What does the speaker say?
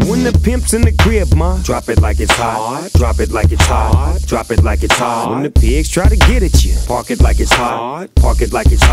When the pimp's in the crib, ma, drop it like it's hot. Drop it like it's hot. Drop it like it's hot. When the pigs try to get at you, park it like it's hot. Park it like it's hot.